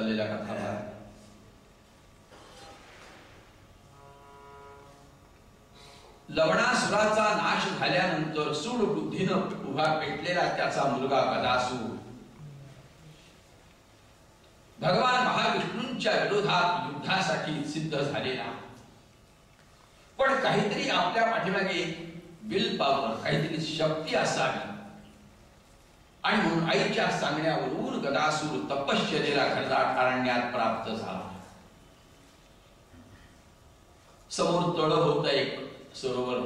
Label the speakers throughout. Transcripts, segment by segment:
Speaker 1: चाललेला कथाभार. लवणासुराचा नाश झाल्यानंतर सूड बुद्धीनं उभा पेटलेला त्याचा मुलगा गदासूर भगवान महाविष्णूंच्या विरोधात युद्धासाठी सिद्ध झालेला. पण काहीतरी आपल्या पाठीमागे विल पॉवर, काहीतरी शक्ती असावी आणि म्हणून आईच्या सांगण्यावरून गदासूर तपश्चर्येला घनदाट अरण्यात प्राप्त झाला. समोर तळ होत एक सरोवर,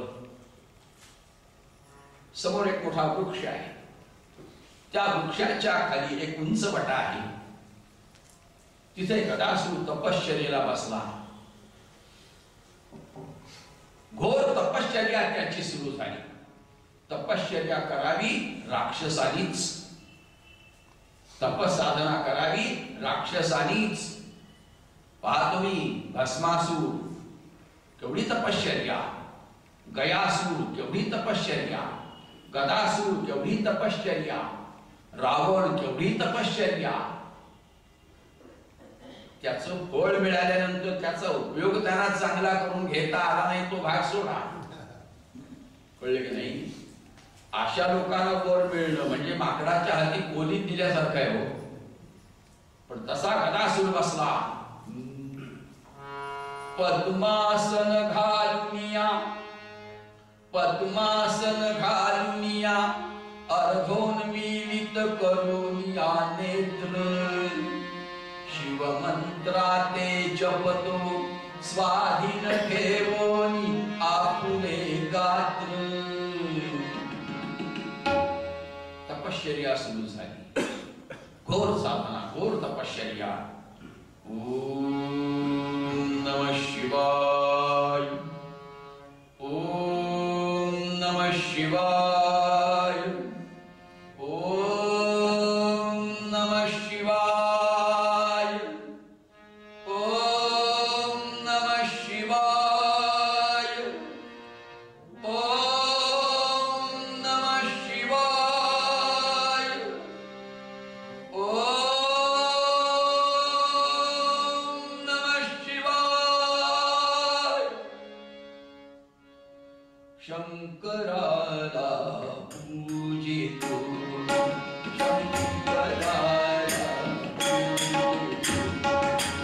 Speaker 1: समोर एक मोठा वृक्ष आहे. त्या वृक्षाच्या खाली एक उंच वटा आहे. तिथे गदासूर तपश्चर्येला बसला. घोर तपश्चर्या त्याची सुरू झाली. तपश्चर्या करावी राक्षसानीच, तपसाधना करावी राक्षसानीच. पहा तुम्ही, भस्मासूर केवढी तपश्चर्या, गयासूर केवढी तपश्चर्या, गदासूर केवढी तपश्चर्या, रावण केवढी तपश्चर्या. त्याचं फळ मिळाल्यानंतर त्याचा उपयोग त्यांना चांगला करून घेता आला नाही, तो भाग सोडा. कळले की नाही? अशा लोकांना वर मिळणं म्हणजे माकडाच्या हाती कोलीत दिल्यासारखं आहे हो. पण तसा गदासूर बसला. पद्मासन घालुनिया, पद्मासन घालुनिया, अर्धोन्मीलित करुनिया नेत्र. शिवमंत्राते जपतो स्वाधीन ठेवोनी आपुले गात्र. तपश्चर्या सुरू झाली. घोर साधना, घोर तपश्चर्या. ओम नमः शिवाय, ओम नमः शिवाय, ओम नमः शिवाय, ओम नमः शिवाय, ओम नमः शिवाय, ओम नमः शिवाय. शंकराला पूजितो, शंकराला पूजितो,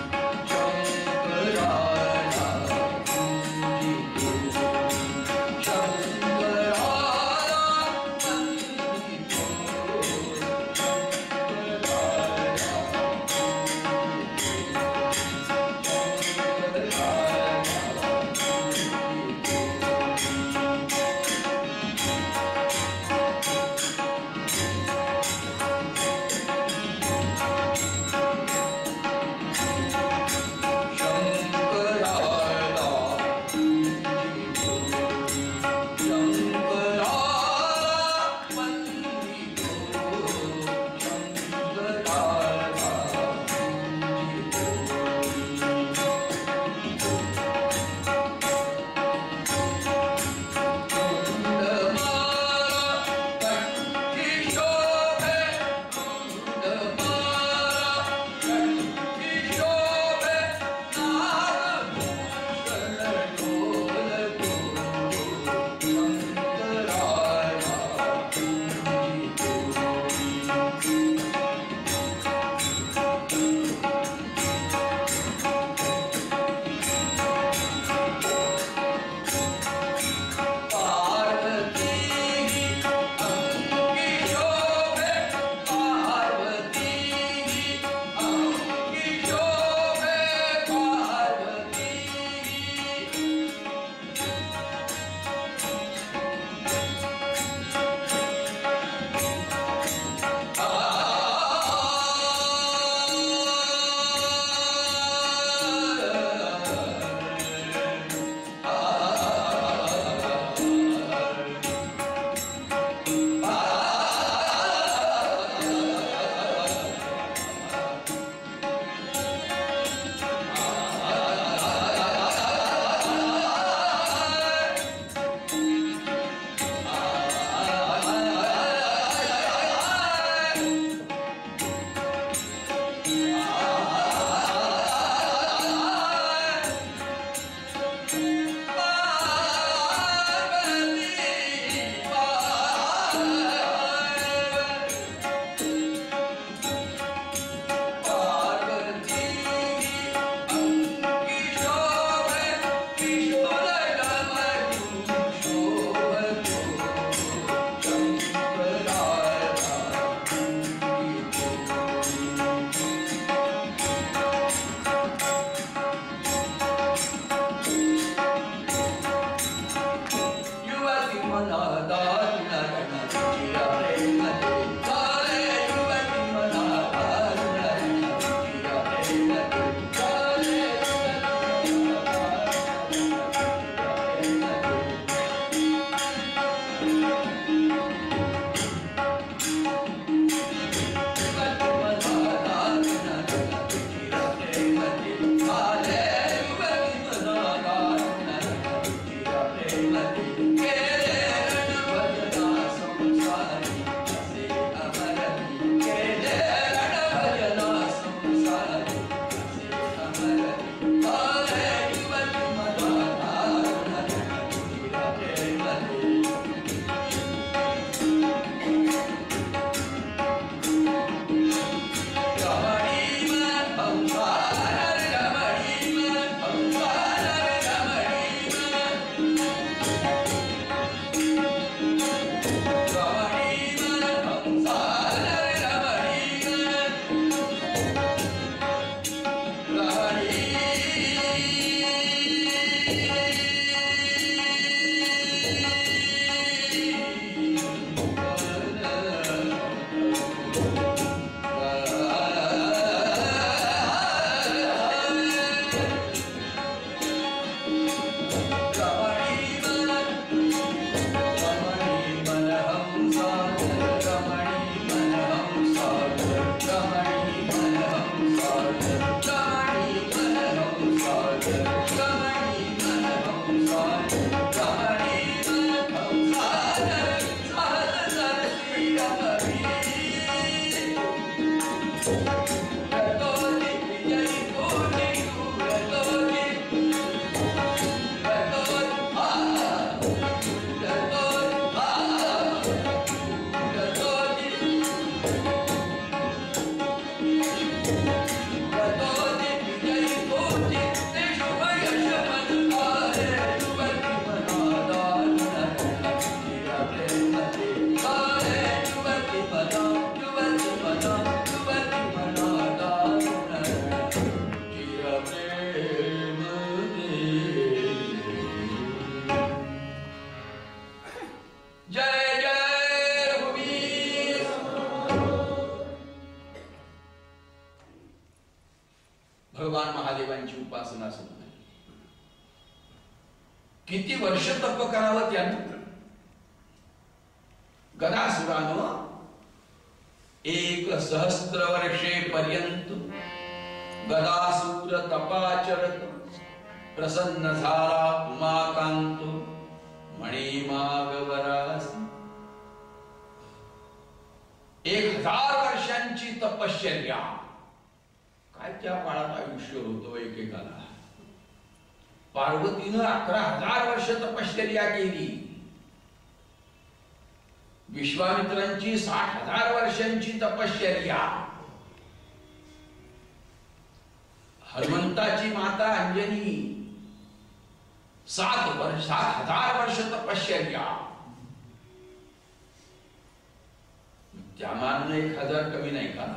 Speaker 1: शंकराला पूजितो, शंकराला वंदितो, शंकराला भगवान महादेवांची उपासना सुरू झाली. किती वर्ष तप करावं त्यानं. गदासुरानं 1,000 वर्षे पर्यंत गदासूर तपाचरत प्रसन्न झाला उमाकांत मणिमागवरास. 1000 वर्षांची तपश्चर्या. काय त्या काळात आयुष्य होतं एकेकाला. पार्वतीनं 11,000 वर्ष तपश्चर्या केली. विश्वामित्रांची 60,000 वर्षांची तपश्चर्या. हनुमंताची माता अंजनी 7,000 वर्ष तपश्चर्या. त्या माननं 1,000 कमी नाही का.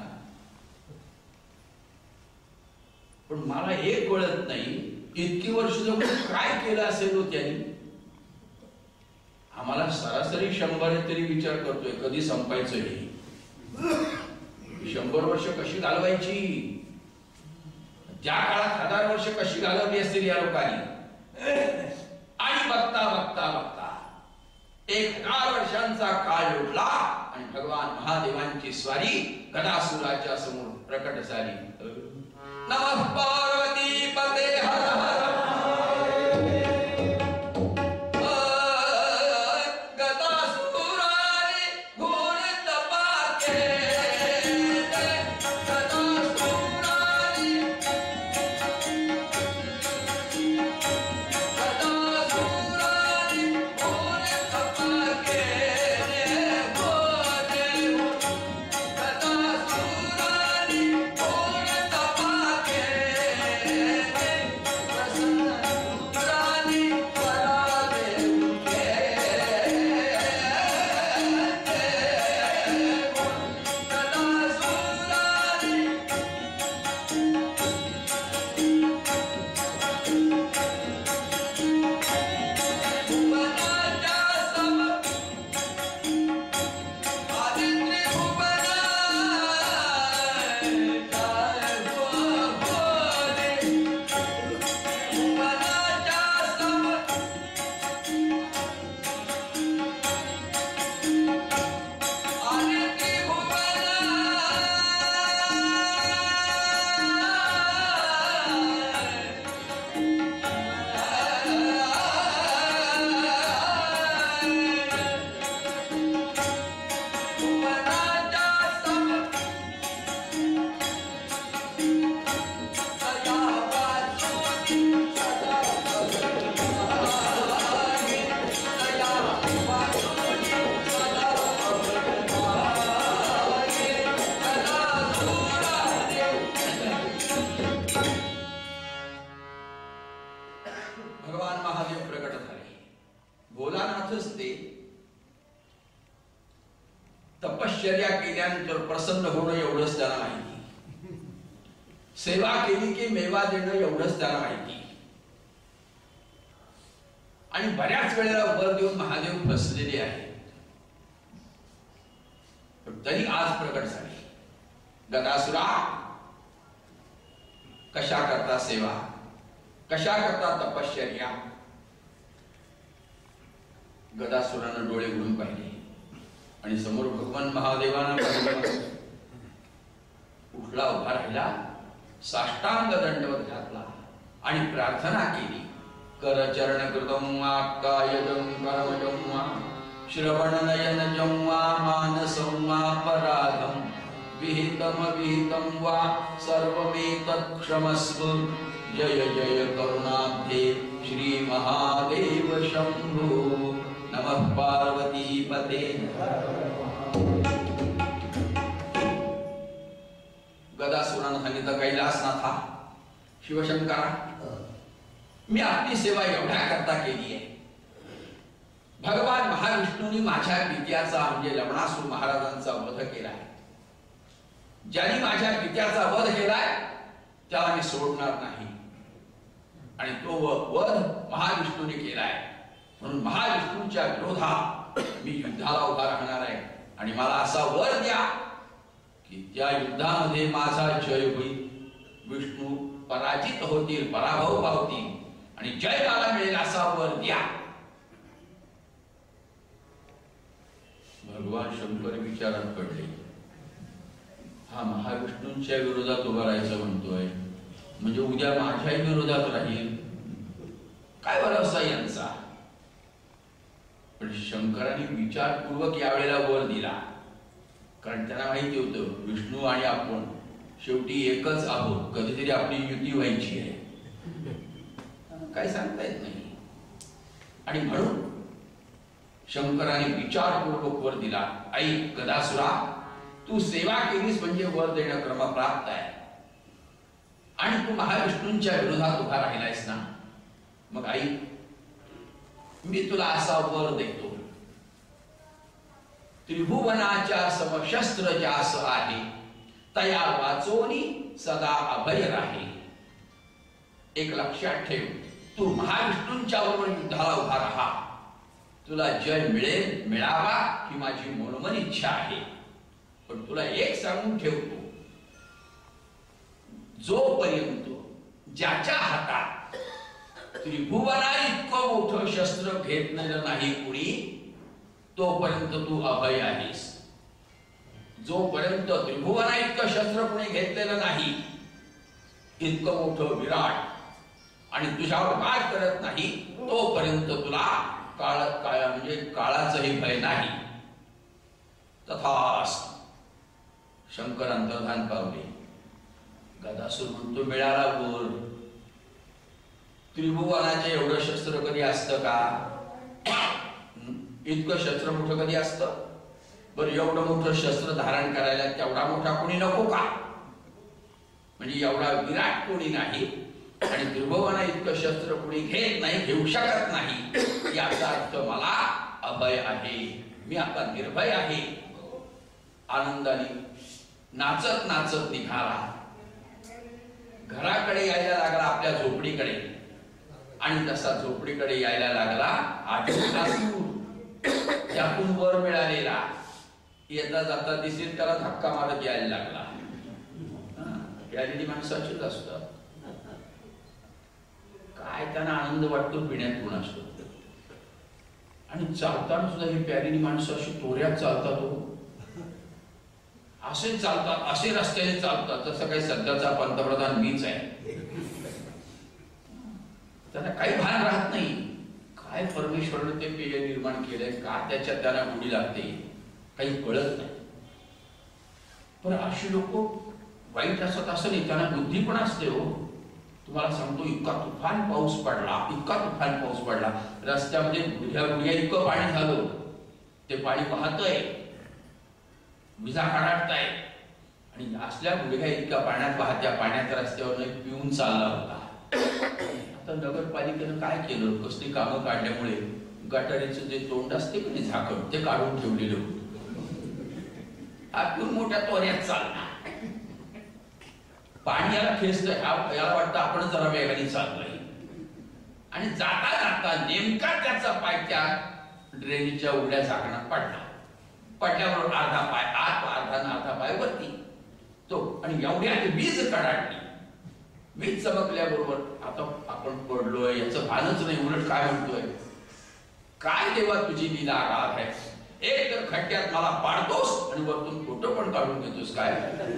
Speaker 1: पण मला एक कळत नाही, इतकी वर्ष जगून काय केलं असेल हो त्यांनी. आम्हाला सरासरी 100 तरी विचार करतोय कधी संपायचं हे. 100 वर्ष कशी घालवायची. त्या काळात 1000 वर्ष कशी घालवली असतील या लोकांनी. आणि बघता बघता बघता 1000 वर्षांचा काळ लोटला आणि भगवान महादेवांची स्वारी गदासुराच्या समोर प्रकट झाली. नमः पार्वती पते हर हर. तपश्चर्या केल्यानंतर प्रसन्न होणं एवढंच त्याला माहिती, सेवा केली की मेवा देणं एवढंच त्याला माहिती. आणि बऱ्याच वेळेला वर देऊन महादेव फसलेले आहेत. तरी आज प्रकट झाली. गदासुरा, कशा करता सेवा, कशा करता तपश्चर्या. गदासुरानं डोळे उघडून पाहिले आणि समोर भगवान महादेवानं उठला, उभा राहिला, साष्टांग दंडवत घातला आणि प्रार्थना केली. करचरण कृतं वा कायजं कर्मजं वा श्रवणनयनजं वा मानसं वा पराधं विहितं वा सर्वमेतत् क्षमस्व. जय जय करुणाब्धे श्री महादेव शंभो. नमः पार्वती पते. गदासुरानं सांगितलं, कैलासनाथा शिवशंकरा, मी आपली सेवा एवढ्या करता केली आहे. भगवान महाविष्णूंनी माझ्या पित्याचा म्हणजे लवणासूर महाराजांचा वध केलाय. ज्यांनी माझ्या पित्याचा वध केलाय त्याला मी सोडणार नाही. आणि तो वध महाविष्णूने केलाय, म्हणून महाविष्णूंच्या विरोधात मी युद्धाला उभा राहणार आहे. आणि मला असा वर द्या की त्या युद्धामध्ये माझा जय होईल, विष्णू पराजित होतील, पराभव पावतील आणि जय मला मिळेल असा वर द्या. भगवान शंकर विचारात पडले. हा महाविष्णूंच्या विरोधात उभा राहायचं म्हणतोय, म्हणजे उद्या माझ्याही विरोधात राहील, काय भरोसा यांचा. पण शंकरांनी विचारपूर्वक यावेळेला वर दिला, कारण त्यांना माहिती होतं विष्णू आणि आपण शेवटी एकच आहोत, कधीतरी आपली युती व्हायची आहे, काही सांगता येत नाही. आणि म्हणून शंकराने विचारपूर्वक वर दिला. ऐक गदासुरा, तू सेवा केलीस म्हणजे वर देणं क्रमप्राप्त आहे. आणि तू महाविष्णूंच्या विरोधात उभा राहिलायस ना, मग ऐक, मी तुला असा वर देतो. त्रिभुवनाच्या समशस्त्र जास आहे, तया वाचोनी सदा अभय राहे. एक लक्षात ठेव, तू महाविष्णूंच्या बरोबर युद्धाला उभा राहा. तुला जय मिळेल, मिळावा ही माझी मनोमन इच्छा आहे. पण तुला एक सांगून ठेवतो, जोपर्यंत ज्याच्या हातात त्रिभुवना इतकं मोठं शस्त्र घेतलेलं नाही कुणी, तोपर्यंत तू अभय आहेस. जोपर्यंत त्रिभुवना इतकं शस्त्र कुणी घेतलेलं नाही, इतकं मोठं विराट, आणि तुझ्यावर काय करत नाही, तोपर्यंत तुला काळ म्हणजे काळाचंही भय नाही. तथास्तु. शंकर अंतर्धान पावले. गदासुर म्हणतो, मिळाला बोल. त्रिभुवनाचे एवढं शस्त्र कधी असतं का? इतकं शस्त्र मोठं कधी असतं? बरं, एवढं मोठं शस्त्र धारण करायला तेवढा मोठा कोणी नको का? म्हणजे एवढा विराट कोणी नाही, आणि त्रिभुवना इतकं शस्त्र कोणी घेत नाही, घेऊ शकत नाही. याचा अर्थ मला अभय आहे, मी आता निर्भय आहे. आनंदाने नाचत नाचत निघाला. घराकडे यायला लागला, आपल्या झोपडीकडे. आणि तसा झोपडीकडे यायला लागला आठवडासूर, त्यातून वर मिळालेला. येता जाता दिसेल त्याला धक्का मारत यायला लागला. यालेली माणसाचीच असतात. काय त्यांना आनंद वाटतो पिण्यात गुण असतो. आणि चालताना सुद्धा ही प्यारीनी माणसं अशी तोऱ्यात चालतात हो. असे चालतात, असे रस्त्याने चालतात जसं काही सध्याचा पंतप्रधान मीच आहे. त्यांना काही भान राहत नाही. काय परमेश्वराने ते पेय निर्माण केलंय, का त्याच्यात त्यांना गोडी लागते, काही कळत नाही. पण अशी लोक वाईट असत असं नाही, त्यांना बुद्धी पण असते हो. तुम्हाला सांगतो, इतका तुफान पाऊस पडला, इतका तुफान पाऊस पडला, रस्त्यामध्ये गुढ्या गुढ्या इतकं पाणी झालं. ते पाणी वाहतंय, विजा कडाडताय, आणि असल्या गुढ्या इतक्या पाण्यात वाहत्या पाण्यात रस्त्यावर पिऊन चालला होता. आता नगरपालिकेनं काय केलं, कसली कामं काढल्यामुळे गटारीचं जे तोंड असते की नाही झाकण, ते काढून ठेवलेलं होतं. आपण मोठ्या तोऱ्यात चालणार. पाणी याला खेचतं, याला वाटतं आपण जरा वेगाने चाललोय. आणि जाता जाता नेमका त्याचा पाय त्या ड्रेनेजच्या उघड्या झाकणात पडला. पडल्याबरोबर अर्धा पाय आत, अर्धा पाय वरती. तो आणि एवढी आधी वीज कडाडली. वीज चमकल्याबरोबर आता आपण पडलोय याचं भानच नाही. उलट काय म्हणतोय, काय देवा तुझी लीला आगाध आहे. एक तर खड्ड्यात मला पाडतोस आणि वरतून फोटो पण काढून घेतोस. काय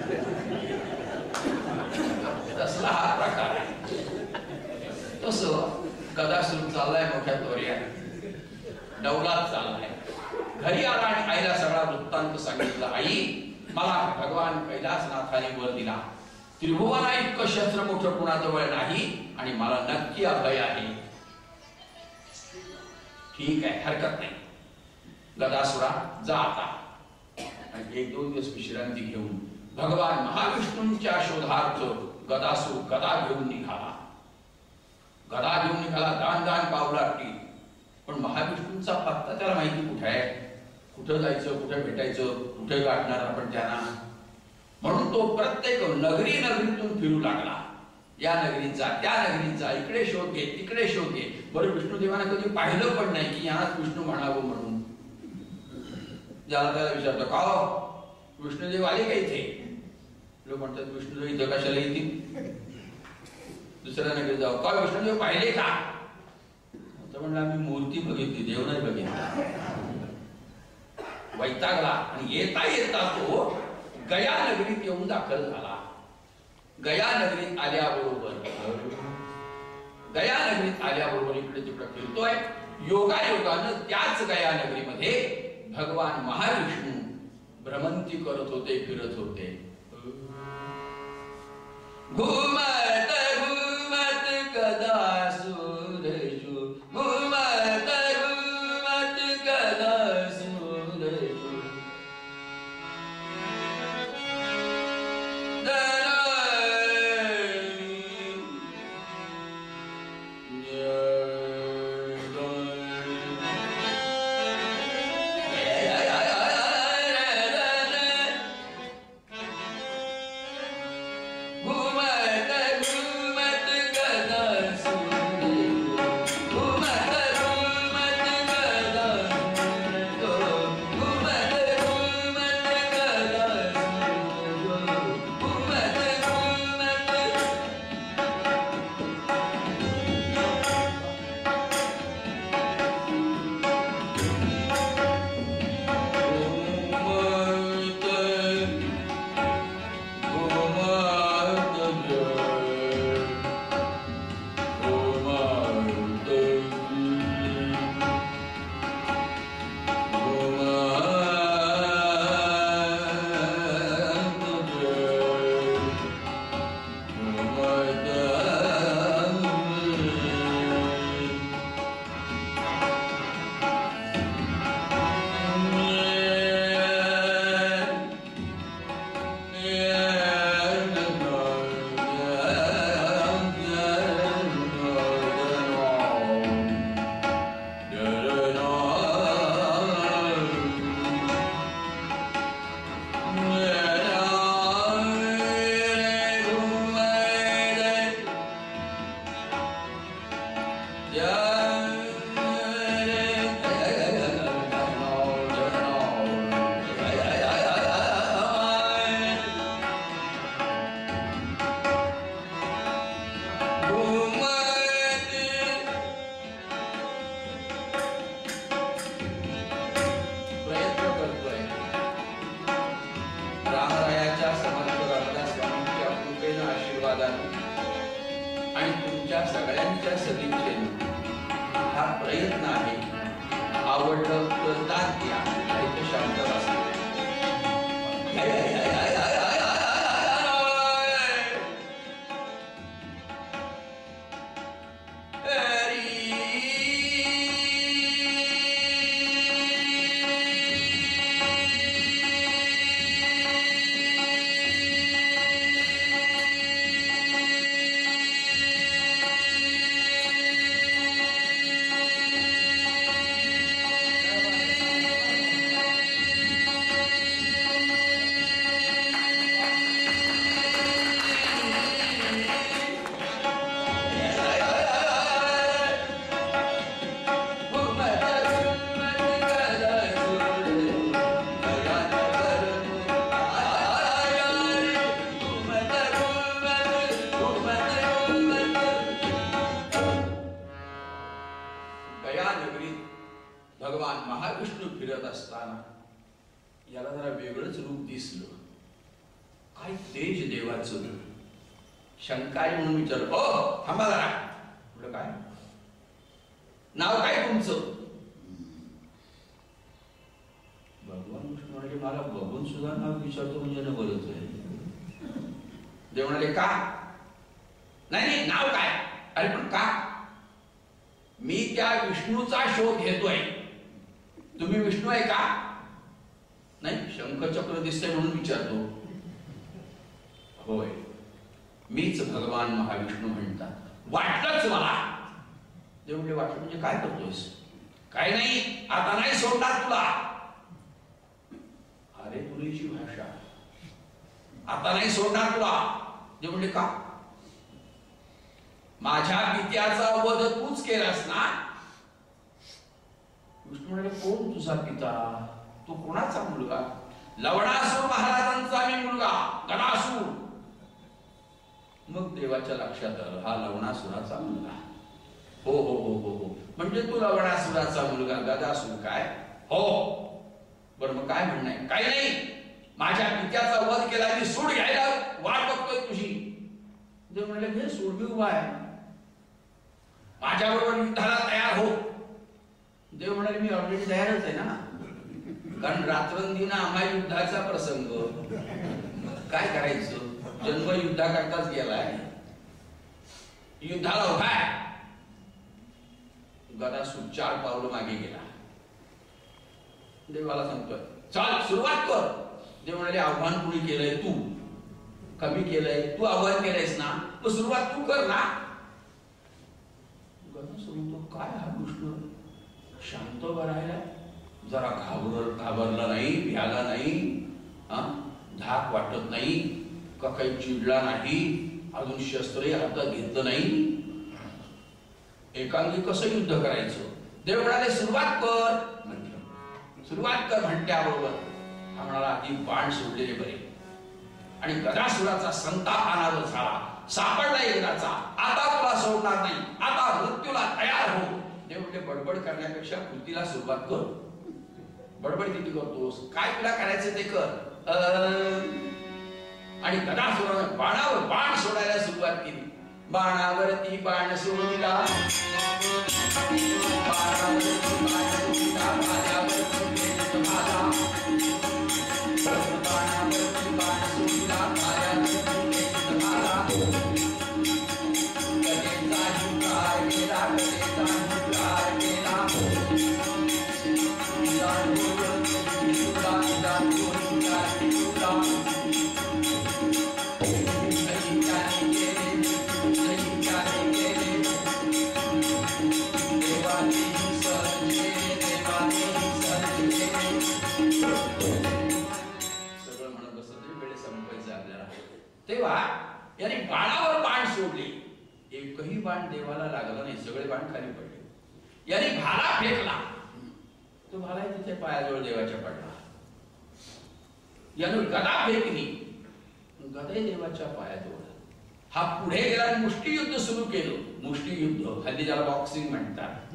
Speaker 1: तसला हा प्रकार आहे. तस गदासूर चाललाय मोठ्या तोऱ्यात, डौलात चाललाय. घरी आला आणि आईला सगळा वृत्तांत सांगितला. आई, मला भगवान कैलासनाथाने वर दिला. त्रिभुवना इतकं शस्त्र मोठं कुणाजवळ नाही आणि मला नक्की अभय आहे. ठीक आहे, हरकत नाही. गदासुरा जा आता. आणि 1-2 दिवस विश्रांती घेऊन भगवान महाविष्णूंच्या शोधार्थ गदासूर गदा घेऊन निघाला. गदा घेऊन निघाला, दान पावलाटली. पण महाविष्णूंचा पत्ता त्याला माहिती कुठे आहे, कुठं जायचं, कुठे भेटायचं, कुठे गाठणार आपण त्यांना. म्हणून तो प्रत्येक नगरीतून फिरू लागला. या नगरीत जा, त्या नगरीत जा, इकडे शोध घे, तिकडे शोध घे. बरं, विष्णुदेवाने कधी पाहिलं पण नाही की यांनाच विष्णू म्हणावं म्हणून. ज्याला त्याला विचारतो, का विष्णुदेव आले का इथे? लोक म्हणतात विष्णुदेव इथं कशाला येतील, दुसऱ्या नगरीत जाऊ. का विष्णुदेव पाहिले का? म्हणलं आम्ही मूर्ती बघितली, देव नाही बघितला. वैतागला आणि येता येता तो गया नगरीत येऊन दाखल झाला. गया नगरीत आल्याबरोबर इकडे तिकडे फिरतोय. योगायोगानं त्याच गया नगरीमध्ये भगवान महाविष्णू भ्रमंती करत होते, फिरत होते. घुमत घुमत गदासूर जो, घुमत घुमत गदासूर जो. घुमत याला जरा वेगळंच रूप दिसलं. काय तेज देवाचं. शंका आहे म्हणून विचारलं, हो थांबा जरा. म्हटलं काय नाव काय तुमचं? भगवान विष्णू म्हणाले, मला बघून सुद्धा नाव विचारतो म्हणजे ना बरंच आहे. देव म्हणाले, का? नाही नाव काय? अरे पण का? मी त्या विष्णूचा शोध घेतोय. तुम्ही विष्णू आहे का? नाही, शंखचक्र दिसतंय म्हणून विचारतो. होय, मीच भगवान महाविष्णू म्हणतात. वाटलंच मला. देव म्हणजे वाटलं म्हणजे काय करतोयस? काय नाही, आता नाही सोडणार तुला. अरे तुरीची भाषा, आता नाही सोडणार तुला. देव म्हणजे का? माझ्या पित्याचा वध तूच केलास ना? विष्णू म्हणाले, कोण तुझा पिता? तू कोणाचा मुलगा? लवणासूर महाराजांचा मी मुलगा, गदासूर. मग देवाच्या लक्षात आलं, हा लवणासुराचा मुलगा. हो हो हो हो हो, म्हणजे तू लवणासुराचा मुलगा गदासूर काय? हो. बरं मग काय म्हणणं आहे? काही नाही, माझ्या पित्याचा वध केला, मी सूड घ्यायला वाट बघतोय तुझी. देव म्हणले, हे सूड मी उभा आहे, माझ्याबरोबर युद्धाला तयार हो. देव म्हणाले, मी ऑलरेडी तयारच आहे ना, कारण रात्रंदिना आम्हा युद्धाचा प्रसंग. काय करायचं? जन्म युद्धाकरताच गेलाय, युद्धाला उभा आहे. गदासूर 4 पावलं मागे गेला. देवाला सांगतोय, चल सुरुवात कर. देव म्हणाले, आव्हान कुणी केलंय? तू. कमी केलंय तू, आव्हान केलंयस ना, मग सुरुवात तू कर ना. गदासूर म्हणतो, काय हा विष्णू शांत राहिला, जरा घाबरला नाही, भ्याला नाही, धाक वाटत नाही का, काही चिडला नाही, अजून शस्त्रही हातात घेतलं नाही. एकांगी कसं युद्ध करायचं? देव म्हणाले, सुरुवात कर. म्हटलं सुरुवात कर म्हणल्याबरोबर हा म्हणाला, आधी बाण सोडलेले बरे. आणि गदासुराचा संताप अनावर झाला. सापडला एकदाचा, आता तुला सोडणार नाही, आता मृत्यूला तयार हो. देव म्हणजे बडबड करण्यापेक्षा कृतीला सुरुवात कर. बडबड किती करतोस? काय तुला करायचं ते कर. आणि गदासुराने बाणावर बाण सोडायला सुरुवात केली. बाणावरती बाण सोडला, बाणावरती बाण सोडला, भाल्यावरती भाला, बाणावरती बाण सोडला, भाल्यावरती भाला. कलेचा हुंकार केला, कलेचा हुंकार केला. तेव्हा याने बाणावर बाण सोडले, एकही बाण देवाला लागला नाही, सगळे बाण खाली पडले. याने भाला फेकला, तो भाला तिथे पायाजवळ देवाच्या पडला. याने गदा फेकली, गदे देवाच्या पायाजवळ. हा पुढे गेला आणि मुष्टियुद्ध सुरू केलं. मुष्टियुद्ध, हल्ली ज्याला बॉक्सिंग म्हणतात.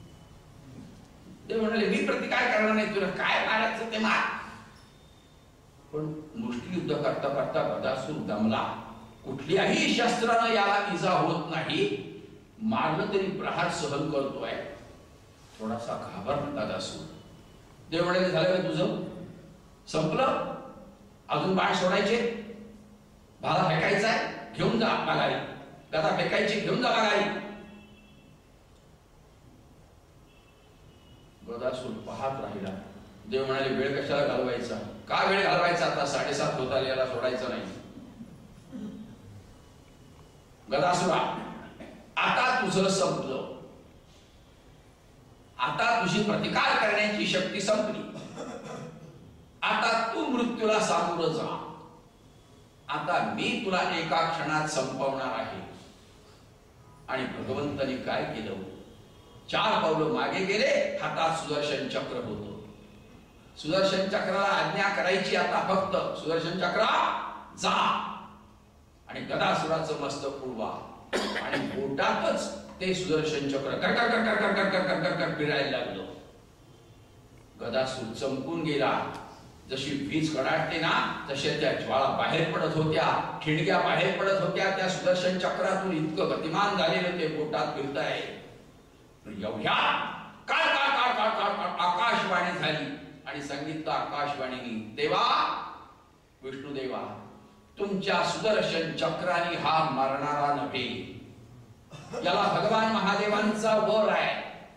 Speaker 1: ते म्हणाले, मी प्रतिकार करणार नाही, तुला काय मारायचं ते मार. पण मुष्टियुद्ध करता करता गदासूर दमला. कुठल्याही शस्त्रानं याला इजा होत नाही. मारलं तरी प्रहार सहन करतोय. थोडासा घाबरला गदासूर. देव म्हणाले, झालं का तुझं? संपलं? अजून बाण सोडायचे? भाला फेकायचा आहे? घेऊन जा माघारी. गदा फेकायची, घेऊन जा माघारी. गदासूर पाहत राहिला. देव म्हणाले, वेळ कशाला घालवायचा? का वेळ घालवायचा? आता 7:30 होत आले, याला सोडायचं नाही. गदासुरा, आता तुझं संपलं. आता तुझी प्रतिकार करण्याची शक्ती संपली. आता तू मृत्यूला सामोरं जा. आता मी तुला एका क्षणात संपवणार आहे. आणि भगवंतानी काय केलं? 4 पावलं मागे गेले, हातात सुदर्शन चक्र होतं. सुदर्शन चक्राला आज्ञा करायची आता फक्त, सुदर्शन चक्रा जा. आणि गदासुराचं मस्तक उडवा. आणि बोटातच ते सुदर्शन चक्र कर कर कर कर कर कर कर कर कर फिरायला लागलं. गदासूर चमकून गेला. जशी वीज कडाडते ना तशा त्या ज्वाळा बाहेर पडत होत्या, ठिणग्या बाहेर पडत होत्या. त्या सुदर्शन चक्रातून इतकं गतिमान झालेलं ते पोटात फिरताय. एवढ्या काळ काळ काळ काळ काळ आकाशवाणी झाली आणि सांगितलं आकाशवाणीने, देवा विष्णुदेवा, तुमच्या सुदर्शन चक्राने हा मरणारा नव्हे. याला भगवान महादेवांचा वर आहे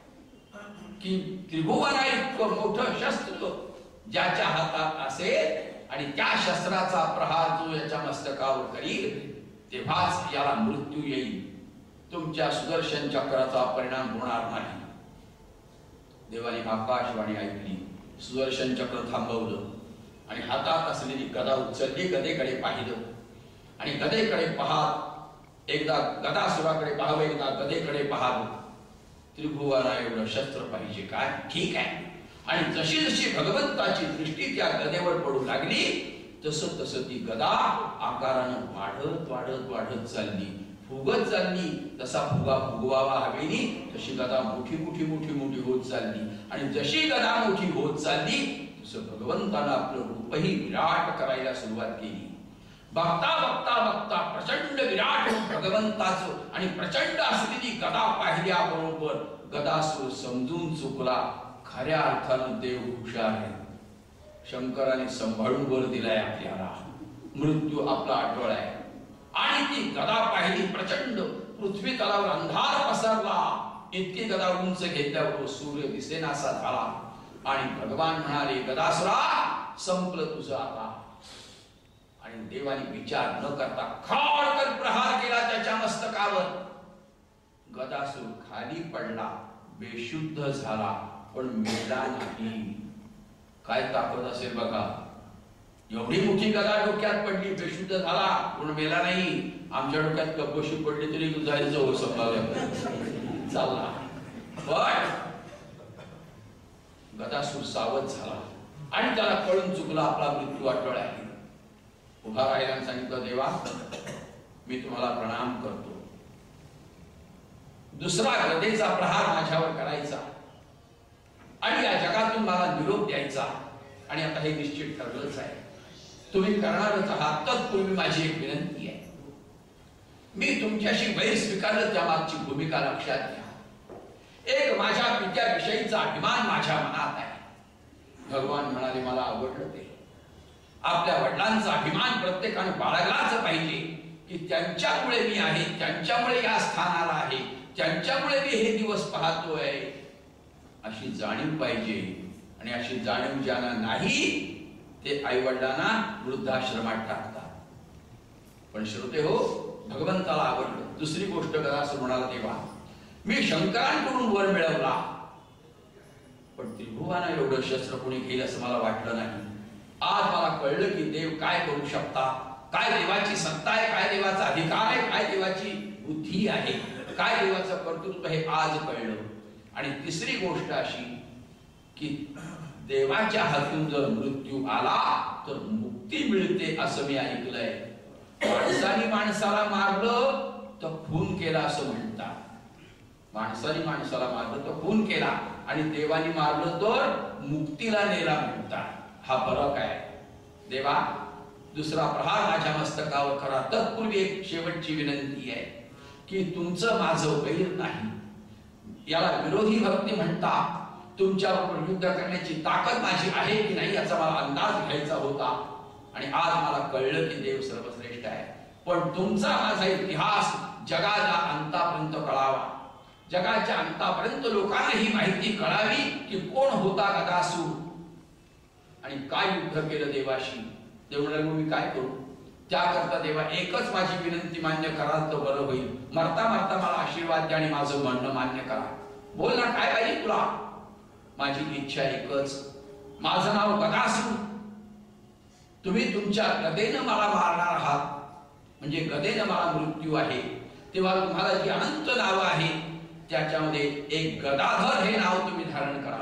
Speaker 1: की त्रिभुवना इतकं मोठं शस्त्र ज्याच्या हातात असेल आणि त्या शस्त्राचा प्रहार जो याच्या मस्तकावर करील तेव्हाच याला मृत्यू येईल. तुमच्या सुदर्शन चक्राचा परिणाम होणार नाही. देवाने आकाशवाणी ऐकली, सुदर्शन चक्र थांबवलं आणि हातात असलेली गदा उचलली, गदेकडे पाहिलं आणि गदेकडे पाहत एकदा गदासुराकडे पाहावं, एकदा गदेकडे पाहावं. त्रिभुवना एवढं शस्त्र पाहिजे काय? ठीक आहे. आणि जशी जशी भगवंताची दृष्टी त्या गदेवर पडू लागली तसं तसं ती गदा आकारानं वाढत वाढत वाढत चालली, फुगत चालली. तसा फुगा फुगवावा हवेनी तशी गदा मोठी मोठी मोठी मोठी होत चालली. आणि जशी गदा मोठी होत चालली तसं भगवंतानं आपलं रूपही विराट करायला सुरुवात केली. बघता बघता बघता प्रचंड विराट भगवंताचं आणि प्रचंड असलेली गदा पाहिल्याबरोबर गदासूर समजून चुकला, खऱ्या अर्थानं देव हुशार आहे. शंकराने संभाळून वर दिलाय आपल्याला, मृत्यू आपला अटळ आहे. आणि ती गदा पाहिली, प्रचंड पृथ्वी तलावर अंधार पसरला. इतकी गदा उंच घेतल्यावर सूर्य दिसेनासा झाला. आणि भगवान म्हणाले, गदासुरा संपलं तुझं आता. आणि देवाने विचार न करता खाडकर प्रहार केला त्याच्या मस्तकावर. गदासूर खाली पडला, बेशुद्ध झाला, पण मेला नाही. काय ताकद असेल बघा. एवढी मोठी गदा डोक्यात पडली, बेशुद्ध झाला पण मेला नाही. आमच्या डोक्यात कपोशी पडली तरी जायचं हो संभाव्य चालला. पण गदासूर सावध झाला आणि त्याला कळून चुकला आपला मृत्यू अटळ आहे. उभा राहिला आणि सांगितलं, देवा मी तुम्हाला प्रणाम करतो. दुसरा गदेचा प्रहार माझ्यावर करायचा आणि या जगातून मला निरोप द्यायचा. आणि आता हे निश्चित ठरलंच आहे, तुम्ही करणारच आहात. तत्पूर्वी माझी एक विनंती आहे. मी तुमच्याशी वैर स्वीकारलं त्या मागची भूमिका लक्षात घ्या. एक माझ्या पित्याविषयीचा अभिमान माझ्या मनात आहे. भगवान म्हणाले, मला आवडलं ते. आपल्या वडिलांचा अभिमान प्रत्येकाने बाळगलाच पाहिजे की त्यांच्यामुळे मी आहे, त्यांच्यामुळे या स्थानाला आहे, त्यांच्यामुळे मी हे दिवस पाहतोय, अशी जाणीव पाहिजे. आणि अशी जाणीव ज्यांना नाही ते आई वडिलांना वृद्धाश्रमात टाकतात. पण श्रोते हो, भगवंताला आवडलं. दुसरी गोष्ट गदासूर म्हणाला, देवा मी शंकरांकडून वर मिळवला, पण त्रिभुवना एवढं शस्त्र कोणी घेईल असं मला वाटलं नाही. आज मला कळलं की देव काय करू शकता, काय देवाची सत्ता आहे, काय देवाचा अधिकार आहे, काय देवाची बुद्धी आहे, काय देवाचं कर्तृत्व हे आज कळलं. आणि तिसरी गोष्ट अशी की देवाच्या हातून जर मृत्यू आला तर मुक्ती मिळते असं मी ऐकलंय. माणसाने माणसाला मारलं तर खून केला असं म्हणतात. माणसाने माणसाला मारलं तर खून केला आणि देवाने मारलं तर मुक्तीला नेला म्हणतात. हा फरक आहे. देवा दुसरा प्रहार माझ्या मस्तकावर करा. तत्पूर्वी एक शेवटची विनंती आहे की तुमचं माझं वैर नाही. याला विरोधी भक्ती म्हणतात. तुमच्याबरोबर युद्ध करण्याची ताकद माझी आहे की नाही याचा मला अंदाज घ्यायचा होता. आणि आज मला कळलं की देव सर्वश्रेष्ठ आहे. पण तुमचा माझा इतिहास जगाच्या अंतापर्यंत कळावा. जगाच्या अंतापर्यंत लोकांना ही माहिती कळावी की कोण होता गदासूर आणि काय युद्ध केलं देवाशी. देव म्हणाले, मी काय करू. त्याकरता देवा एकच माझी विनंती मान्य कराल तर बरं होईल. मरता मरता मला आशीर्वाद द्या आणि माझं म्हणणं मान्य करा. बोल ना, काय पाहिजे तुला. माझी इच्छा एकच, माझं नाव गदासूर. तुम्ही तुमच्या गदेनं मला मारणार आहात, म्हणजे गदेनं मला मृत्यू आहे. तेव्हा तुम्हाला जी अनंत नावं आहेत त्याच्यामध्ये एक गदाधर हे नाव तुम्ही धारण करा.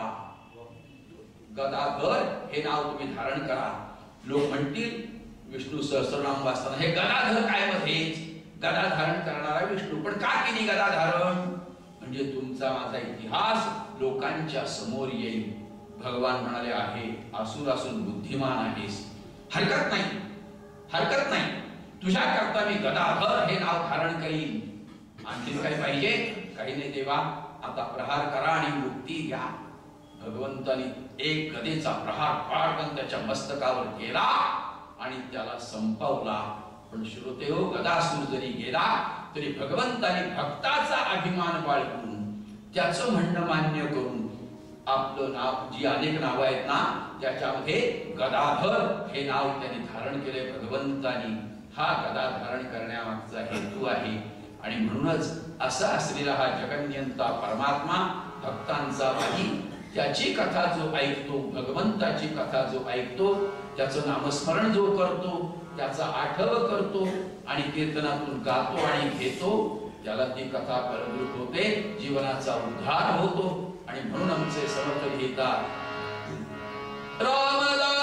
Speaker 1: गदाधर हे नाव तुम्ही धारण करा. लोक म्हणतील विष्णू सहस्रनाम वाचताना हे गदाधर काय मध्येच गदा धारण करणारा विष्णू. पण का केली गदा धारण. म्हणजे तुमचा माझा इतिहास लोकांच्या समोर येईल. भगवान म्हणाले आहे असुर असून बुद्धिमान आहेस, हरकत नाही, हरकत नाही, तुझ्या करता मी गदाधर हे नाव धारण करीन. आणखी काही पाहिजे? काही नाही देवा, आता प्रहार करा आणि मुक्ती घ्या. भगवंतानी एक गदेचा प्रहार पटकन त्याच्या मस्तकावर केला आणि त्याला संपवला. पण श्रोते हो, गदासूर जरी गेला तरी भगवंतानी भक्ताचा अभिमान बाळगून त्याचं म्हणणं मान्य करून आपलं नाव, जी अनेक नावं आहेत ना त्याच्यामध्ये गदाधर हे नाव त्यांनी धारण केले भगवंतानी. हा गदा धारण करण्यामागचा हेतू आहे. आणि म्हणूनच असा असलेला हा जगन्यंता परमात्मा भक्तांचा वाही, त्याची कथा जो ऐकतो, भगवंताची कथा जो ऐकतो, त्याचं नामस्मरण जो करतो, त्याचा आठव करतो आणि कीर्तनातून गातो आणि घेतो, त्याला ती कथा फलभूत होते, जीवनाचा उद्धार होतो. आणि म्हणून आमचे समर्थ लिहितात, रामदास